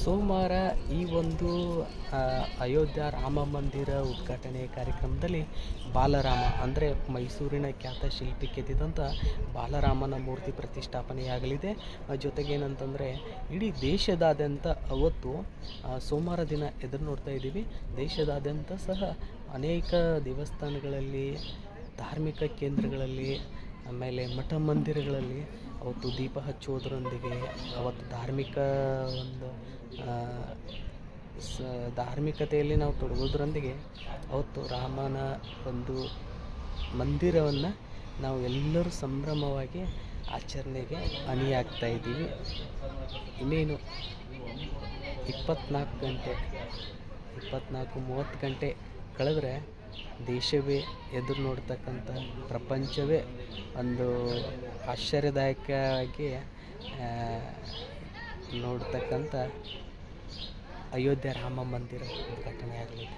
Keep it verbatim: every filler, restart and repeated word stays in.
ಸೋಮವಾರ ಈ ಒಂದು ಅಯೋಧ್ಯ ರಾಮ ಮಂದಿರ ಉದ್ಘಾಟನೆ ಕಾರ್ಯಕ್ರಮದಲ್ಲಿ ಬಾಲರಾಮ ಅಂದರೆ ಮೈಸೂರಿನ ಖ್ಯಾತ ಶಿಲ್ಪಿ ಕೆತ್ತಿದಂಥ ಬಾಲರಾಮನ ಮೂರ್ತಿ ಪ್ರತಿಷ್ಠಾಪನೆಯಾಗಲಿದೆ. ಜೊತೆಗೇನಂತಂದರೆ ಇಡೀ ದೇಶದಾದ್ಯಂತ ಅವತ್ತು ಸೋಮವಾರ ದಿನ ಎದುರು ನೋಡ್ತಾ ಇದ್ದೀವಿ. ದೇಶದಾದ್ಯಂತ ಸಹ ಅನೇಕ ದೇವಸ್ಥಾನಗಳಲ್ಲಿ, ಧಾರ್ಮಿಕ ಕೇಂದ್ರಗಳಲ್ಲಿ, ಆಮೇಲೆ ಮಠ ಮಂದಿರಗಳಲ್ಲಿ ಅವತ್ತು ದೀಪ ಹಚ್ಚುವುದರೊಂದಿಗೆ, ಅವತ್ತು ಧಾರ್ಮಿಕ ಒಂದು ಸ ಧಾರ್ಮಿಕತೆಯಲ್ಲಿ ನಾವು ತೊಡಗೋದ್ರೊಂದಿಗೆ ಅವತ್ತು ರಾಮನ ಒಂದು ಮಂದಿರವನ್ನು ನಾವು ಎಲ್ಲರೂ ಸಂಭ್ರಮವಾಗಿ ಆಚರಣೆಗೆ ಅಣಿಯಾಗ್ತಾ ಇದ್ದೀವಿ. ಇನ್ನೇನು ಇಪ್ಪತ್ತ್ನಾಲ್ಕು ಗಂಟೆ ಇಪ್ಪತ್ತ್ನಾಲ್ಕು ಮೂವತ್ತು ಗಂಟೆ ಕಳೆದ್ರೆ ದೇಶವೇ ಎದುರು ನೋಡ್ತಕ್ಕಂಥ, ಪ್ರಪಂಚವೇ ಒಂದು ಆಶ್ಚರ್ಯದಾಯಕವಾಗಿ ನೋಡ್ತಕ್ಕಂಥ ಅಯೋಧ್ಯೆ ರಾಮ ಮಂದಿರ ಉದ್ಘಾಟನೆ ಆಗಲಿದೆ.